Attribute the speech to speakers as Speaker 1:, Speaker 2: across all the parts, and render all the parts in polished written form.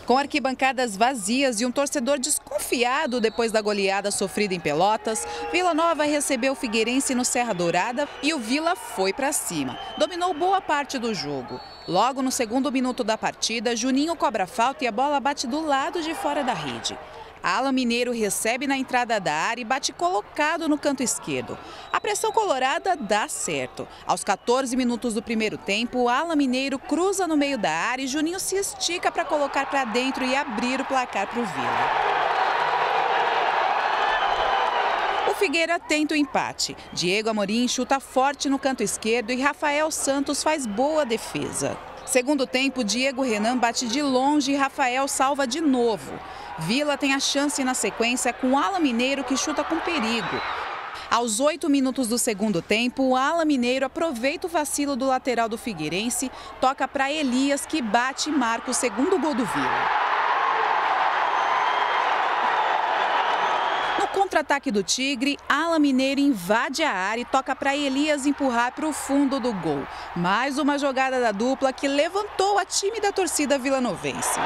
Speaker 1: Com arquibancadas vazias e um torcedor desconfiado depois da goleada sofrida em Pelotas, Vila Nova recebeu o Figueirense no Serra Dourada e o Vila foi para cima. Dominou boa parte do jogo. Logo no segundo minuto da partida, Juninho cobra falta e a bola bate do lado de fora da rede. Alan Mineiro recebe na entrada da área e bate colocado no canto esquerdo. A pressão colorada dá certo. Aos 14 minutos do primeiro tempo, Alan Mineiro cruza no meio da área e Juninho se estica para colocar para dentro e abrir o placar para o Vila. O Figueira tenta o empate. Diego Amorim chuta forte no canto esquerdo e Rafael Santos faz boa defesa. Segundo tempo, Diego Renan bate de longe e Rafael salva de novo. Vila tem a chance na sequência com Alan Mineiro, que chuta com perigo. Aos 8 minutos do segundo tempo, o Alan Mineiro aproveita o vacilo do lateral do Figueirense, toca para Elias, que bate e marca o segundo gol do Vila. No contra-ataque do Tigre, Alan Mineiro invade a área e toca para Elias empurrar para o fundo do gol. Mais uma jogada da dupla que levantou a tímida torcida vilanovense.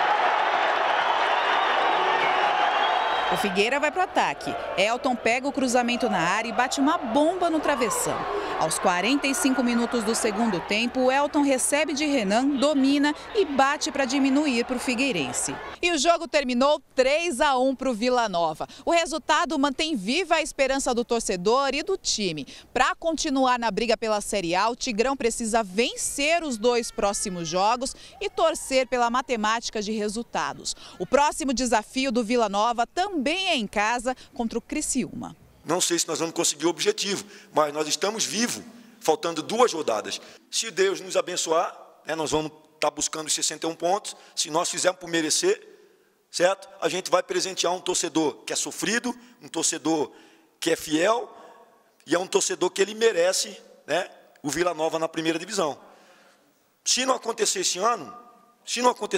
Speaker 1: O Figueira vai para o ataque. Elton pega o cruzamento na área e bate uma bomba no travessão. Aos 45 minutos do segundo tempo, o Elton recebe de Renan, domina e bate para diminuir para o Figueirense. E o jogo terminou 3-1 para o Vila Nova. O resultado mantém viva a esperança do torcedor e do time. Para continuar na briga pela Série A, o Tigrão precisa vencer os 2 próximos jogos e torcer pela matemática de resultados. O próximo desafio do Vila Nova também é em casa contra o Criciúma.
Speaker 2: Não sei se nós vamos conseguir o objetivo, mas nós estamos vivos, faltando 2 rodadas. Se Deus nos abençoar, nós vamos estar buscando os 61 pontos. Se nós fizermos por merecer, certo? A gente vai presentear um torcedor que é sofrido, um torcedor que é fiel e é um torcedor que ele merece, o Vila Nova na primeira divisão. Se não acontecer esse ano,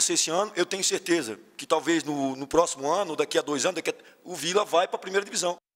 Speaker 2: eu tenho certeza que talvez no próximo ano, daqui a 2 anos, o Vila vai para a primeira divisão.